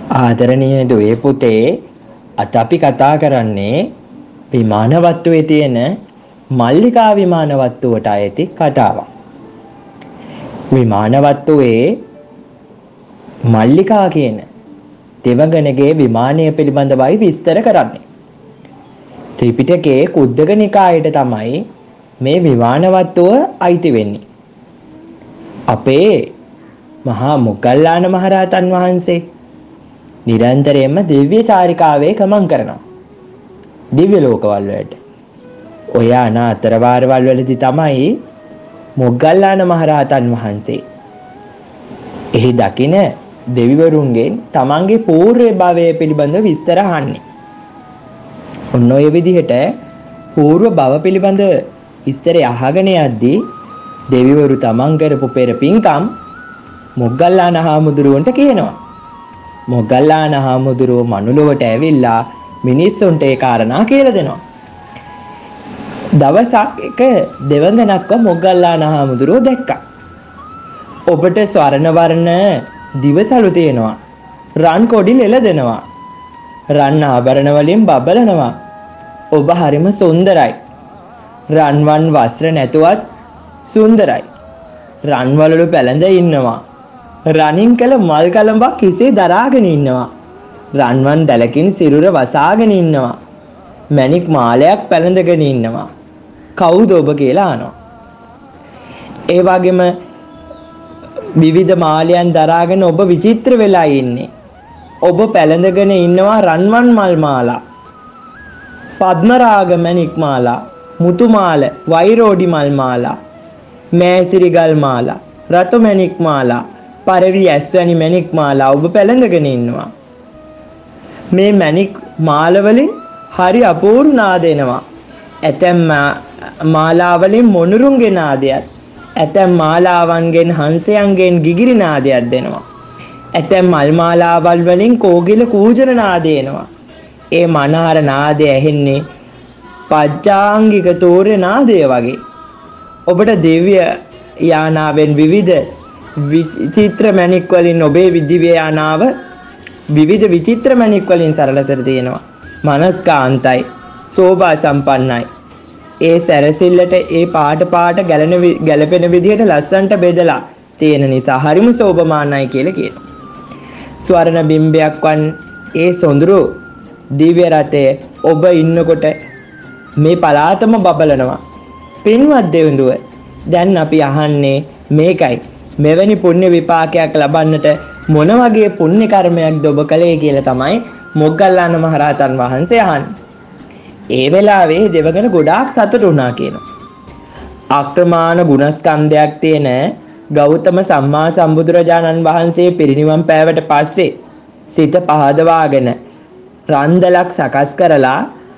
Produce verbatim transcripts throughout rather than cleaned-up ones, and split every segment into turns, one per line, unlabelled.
ආදරණීය දුවේ පුතේ අද අපි කතා කරන්නේ විමානවත්වයේ තියෙන මල්ලිකා විමානවත්වයට ඇති කතාවක්. විමානවත්වයේ මල්ලිකා කියන දෙවඟනගේ විමානය පිළිබඳවයි විස්තර කරන්නේ. ත්‍රිපිටකයේ කුද්දක නිකායට තමයි මේ විමානවත්වය අයිති වෙන්නේ. අපේ මහා මොග්ගල්ලාන මහරහතන් වහන්සේ නිරන්තරයෙන්ම දිව්‍ය චාරිකාවේ ගමන් කරනවා. දිව්‍ය ලෝකවල වලට. ඔය අන අතර වාරවල වලදී තමයි මොග්ගල්ලාන මහරහතන් වහන්සේ එහි දකින දෙවිවරුන්ගෙන් තමන්ගේ పూర్ව භවය පිළිබඳව විස්තර අහන්නේ. ඔන්න ඔය විදිහට పూర్ව භව පිළිබඳ විස්තරය අහගෙන යද්දී දෙවිවරු තමන් කරපු පෙර පින්කම් මොග්ගල්ලාන හාමුදුරුවන්ට කියනවා. මොග්ගල්ලාන හාමුදුරුවෝ මනුලොවට ඇවිල්ලා මිනිස්සුන්ට ඒ කාරණා කියලා දෙනවා. දවසක් එක දෙවඟනක්ව මොග්ගල්ලාන හාමුදුරුවෝ දැක්කා. ඔබට ස්වර්ණ වර්ණ දිවසලු තියෙනවා. රන් කොඩි ලෙලදෙනවා. රන් ආභරණ වලින් බබලනවා. ඔබ හරිම සුන්දරයි. රන්වන් වස්ත්‍ර නැතුවත් සුන්දරයි. රන් වලලු පැලඳ ඉන්නවා. රනින් කළ මල් කලඹක් හිසේ දරාගෙන ඉන්නවා. රන්වන් දැලකින් සිරුර වසාගෙන ඉන්නවා. මණික් මාලයක් පැලඳගෙන ඉන්නවා. කවුද ඔබ කියලා අහනවා. ඒ වගේම විවිධ මාලයන් දරාගෙන ඔබ විචිත්‍ර වෙලා ඉන්නේ. ඔබ පැලඳගෙන ඉන්නවා රන්වන් මල් මාලා, පද්ම රාග මණික් මාලා, මුතු මාල, වෛරෝඩි මල් මාලා, මෑසිරි ගල් මාලා, රතු මණික් මාලා, පරවි ඇස්වැනි මණික් මාලා ඔබ පැලඳගෙන ඉන්නවා. මේ මණික් මාල වලින් හරි අපූර්ව නාද එනවා. ඇතැම් මාලා වලින් මොනුරුන්ගේ නාදයක්, ඇතැම් මාලාවන්ගෙන් හංසයන්ගෙන් ගිගිරි නාදයක් දෙනවා. ඇතැම් මල් මාලාවල් වලින් කෝකිල කූජන නාද එනවා. ඒ මනහර නාදය ඇහෙන්නේ පච්චාංගික තෝරේ නාදය වගේ. ඔබට දිව්‍ය යානාවෙන් විවිධ විචිත්‍ර මණික් වලින් ඔබේ දිව්‍ය යානාව විවිධ විචිත්‍ර මණික් වලින් සරලසර තියෙනවා. මනස්කාන්තයි, සෝභා සම්පන්නයි. ඒ සැරසිල්ලට ඒ පාට පාට ගැලෙන ගැලපෙන විදිහට ලස්සන්ට බෙදලා තියෙන නිසා හරිම සෝභමානයි කියලා කියනවා. ස්වර්ණ බිම්බයක් වන් ඒ සොඳුරු දිව්‍ය රතේ ඔබ ඉන්නකොට මේ පලාතම බබලනවා. පින්වත් දෙවිඳුව, දැන් අපි අහන්නේ මේකයි. මෙවැනි පුණ්‍ය විපාකයක් ලබන්නට මොන වගේ පුණ්‍ය කර්මයක්ද ඔබ කළේ කියලා තමයි මොග්ගල්ලාන මහරහතන් වහන්සේ අහන්නේ. ඒ වෙලාවේ දෙවඟන ගොඩාක් සතුටු වුණා කියනවා. ආක්‍රමාන ගුණස්කන්ධයක් තියෙන ගෞතම සම්මා සම්බුදුරජාණන් වහන්සේ පිරිනිවන් පෑවට පස්සේ සිත පහදවාගෙන රන්දලක් සකස් කරලා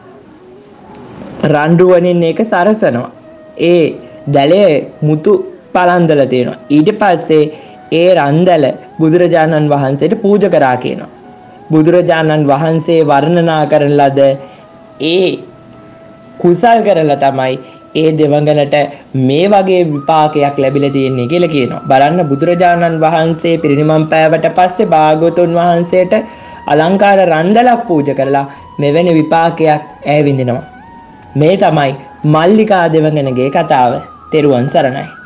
රන්රුවනින් ඒක සරසනවා. ඒ දැලේ මුතු පලන්දලා තියෙනවා. ඊට පස්සේ ඒ රන්දල බුදුරජාණන් වහන්සේට පූජා කරා කියනවා. බුදුරජාණන් වහන්සේ වර්ණනා කරන ලද ඒ කුසල් කරලා තමයි ඒ දෙවඟනට මේ වගේ විපාකයක් ලැබිලා තියෙන්නේ කියලා කියනවා. බලන්න, බුදුරජාණන් වහන්සේ පිරිනිවන් පෑවට පස්සේ භාග්‍යවතුන් වහන්සේට අලංකාර රන්දලක් පූජා කරලා මෙවැනි විපාකයක් ඈ විඳිනවා. මේ තමයි මල්ලිකා දෙවඟනගේ කතාව. තෙරුවන් සරණයි.